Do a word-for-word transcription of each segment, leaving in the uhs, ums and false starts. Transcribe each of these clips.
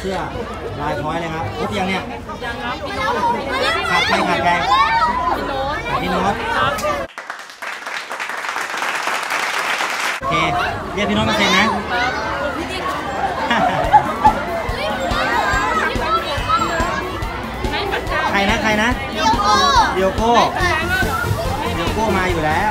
สื้อลายพร้อยเลยครับครบยังเนี่ยขาดใครขาดใครพี่โน้ตโอเคเรียกพี่โน้ตมาเซ็นนะใครนะใครนะเดียวโก้เดียวโก้เดียวโก้มาอยู่แล้ว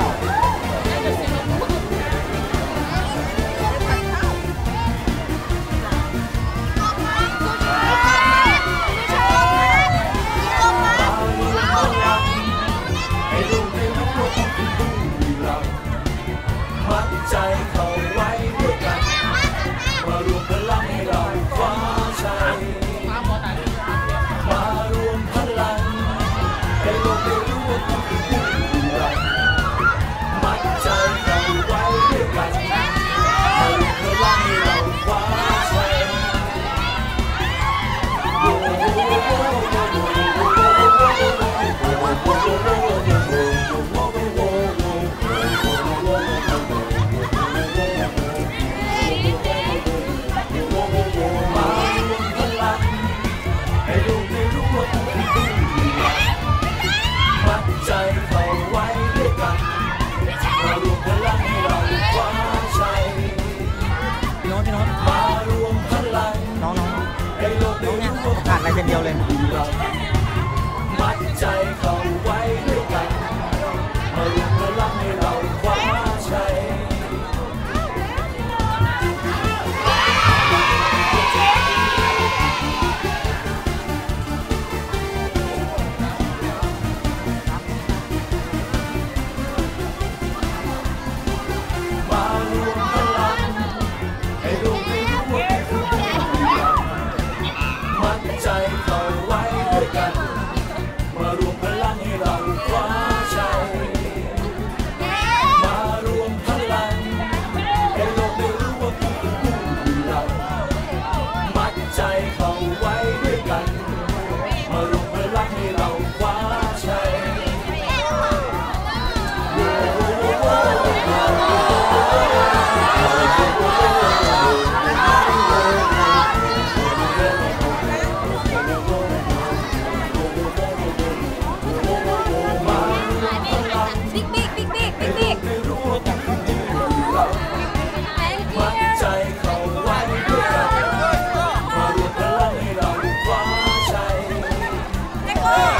ใจเขาไว้ด้วยกันมารวมพลังให้เราคว้าชัยมารวมพลังให้โลกได้รู้ว่าคุณคือผู้รักมัดใจเขาไว้ด้วยกันมารวมพลังให้เราคว้าชัยลายเซ็นเดียวเลยมัดใจเขาไว้ด้วยกันมารวมพลังให้เราคว้าชัยมารวมพลังให้โลกได้รู้ว่าคือผู้รักมัดใจเขาไว้ด้วยกันมารวมพลังให้เราคว้าชัยมารวมพลังให้โลกได้รู้ว่าคุณคือผู้รักมัดใจเขาไว้ด้วยกันมารวมพลังให้เราคว้าชัยโ